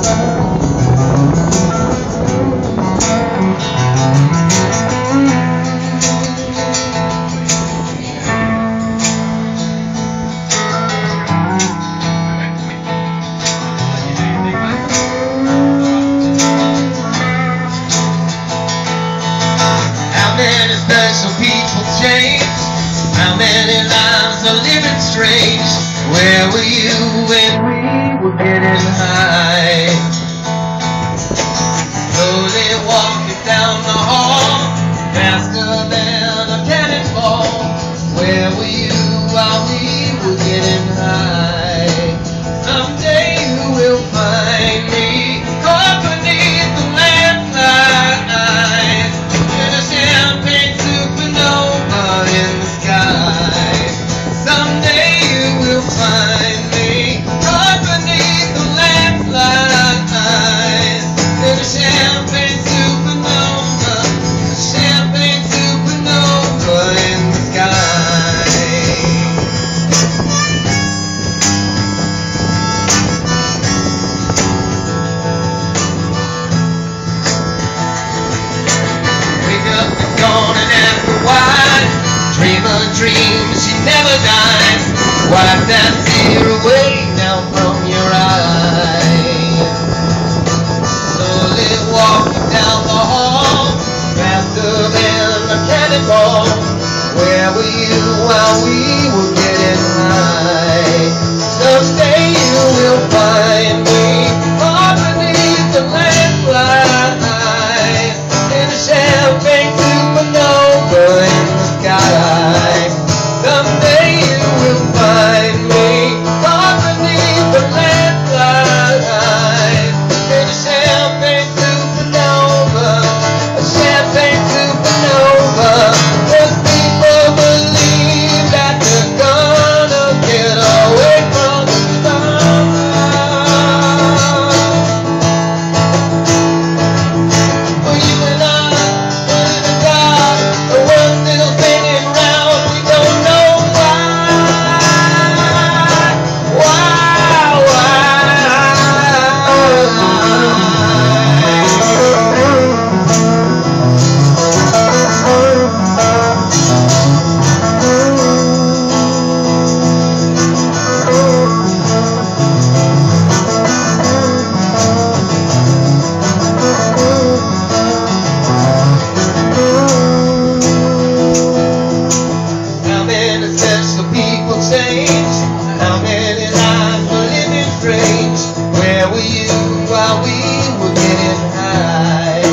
Special people change. How many lives are living strange? Where were you when we were getting high? Slowly walking down the hall, faster than a cannonball. Where were you while we were getting high? Someday you will find me caught beneath the lamplight in a champagne supernova in the sky. Someday you will find me caught beneath the lamplight in a champagne supernova in the sky. Wake up the dawn and after wide, dream a dream, she never dies. Wipe that tear away now from your eyes. Slowly walking down the hall, faster than a cannonball. Where were you while we were getting high? Someday you will find me caught beneath the lamplight in a champagne supernova in the sky. Someday you will find me caught beneath the lamplight in a champagne supernova, a champagne supernova. 'Cause people believe that they're gonna get away from the sun. For you and I, in the dark, the world's still spinning round. We don't know why. How many special people change? How many lives were living strange? Where were you while we were getting high?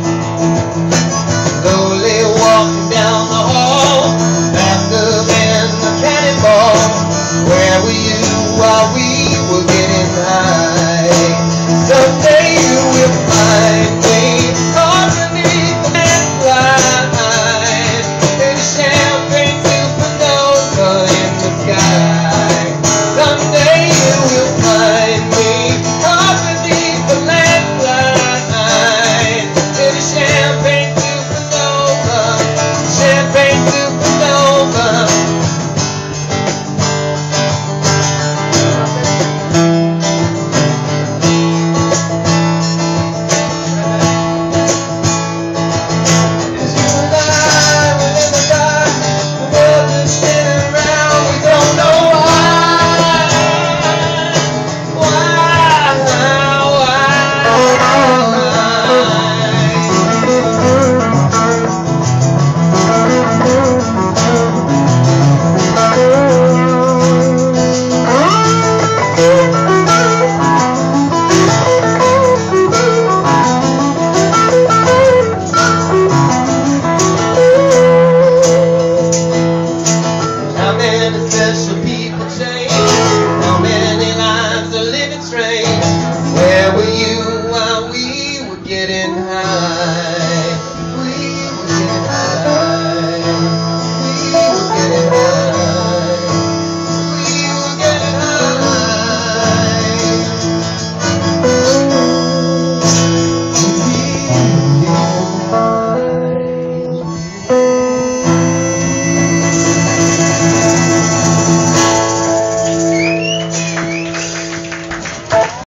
Slowly walking down the hall, faster than a cannonball. Where were you while we were getting high? Someday you will find me caught beneath the lamplight in a champagne supernova in the sky. Someday you will find me caught beneath the lamplight in a champagne supernova, champagne supernova. How many special people change? How many lives are living strange? Where were you while we were getting high? We were getting high. We were getting high. We were getting high.